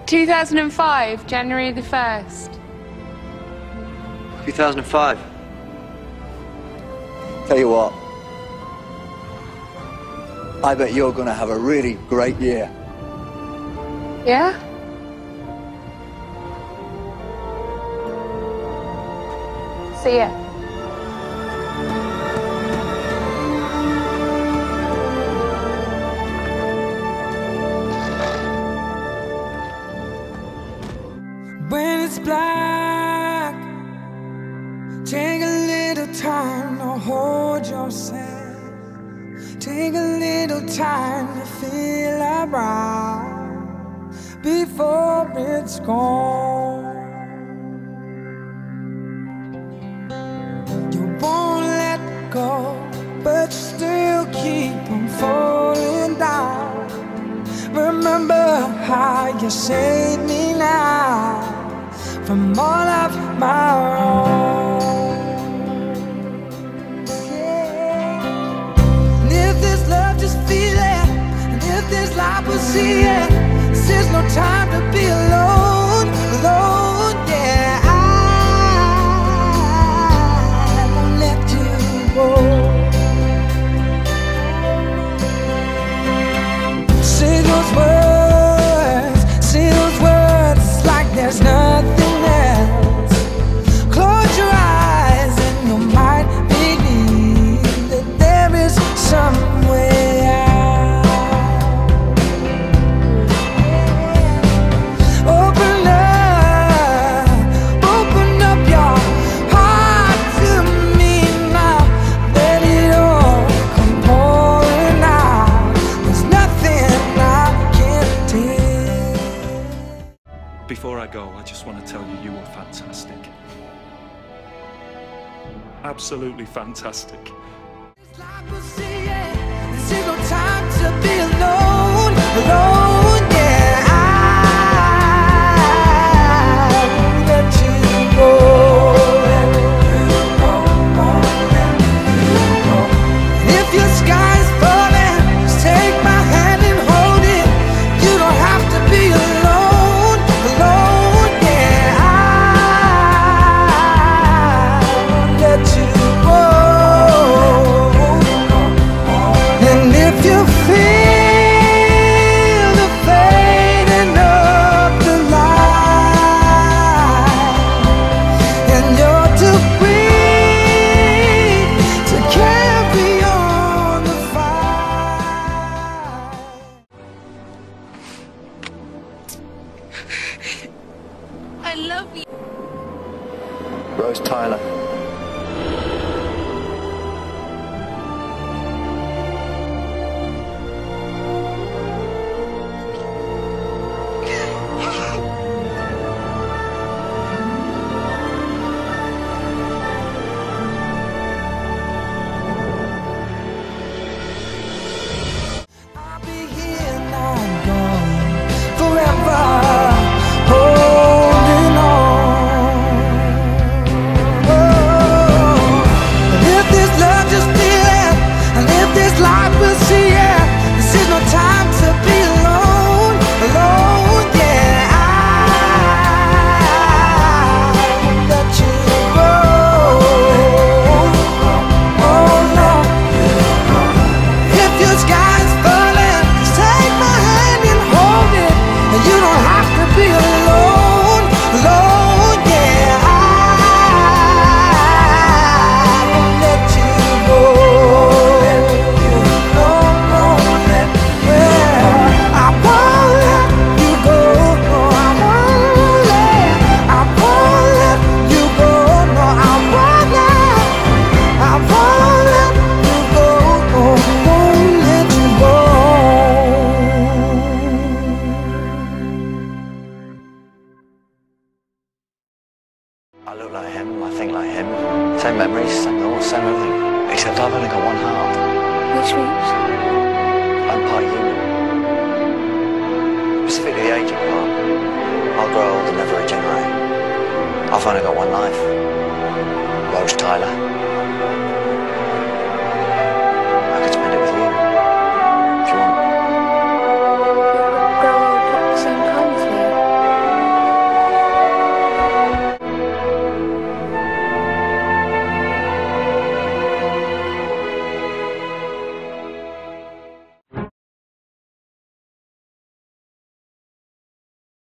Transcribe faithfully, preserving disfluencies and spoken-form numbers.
two thousand five, January the first. two thousand five. Tell you what, I bet you're gonna have a really great year. Yeah? See ya. When it's black, take a little time to hold yourself. Take a little time to feel around before it's gone. You won't let go, but still keep on falling down. Remember how you saved me now from all of my wrong. Yeah. And if this love, just feel it. And if this life, we'll see it. This is no time to be alone, alone. Yeah, I won't let you go. Say those words, say those words like there's nothing else. Close your eyes and you might believe that there is some way out. Open up, open up your heart to me now. Let it all come pouring out. There's nothing I can't take. Before I go, I just want to tell you you were fantastic. Absolutely fantastic. This life will see it. This is no time to be alone, alone. Yeah, I won't let you go. Let you go, let you go. And if your sky's falling, just take my hand and hold it. You don't have to be alone, alone. Yeah, I won't let you go. And if you feel the fading of the light, and you're too weak to carry on the fight. I love you. Rose Tyler. I'll be here, not gone, forever holding on. Oh, and if this love, just feel it. And if this life, will see it. This is no time to be alone, alone. Yeah, I won't let you go. Oh no. If your sky's falling, just take my hand and hold it. And you don't have to be alone, alone. Yeah, I won't let you go. No, no, let, yeah, I won't let you go. No, I won't let, I won't let you go. No, I won't let, I won't let you go. No, I won't let you go. I look like him, I think like him. Same memories, same thoughts, same everything. Except I've only got one heart. Which means? I'm part human. Specifically the aging part. I'll grow old and never regenerate. I've only got one life. Rose Tyler.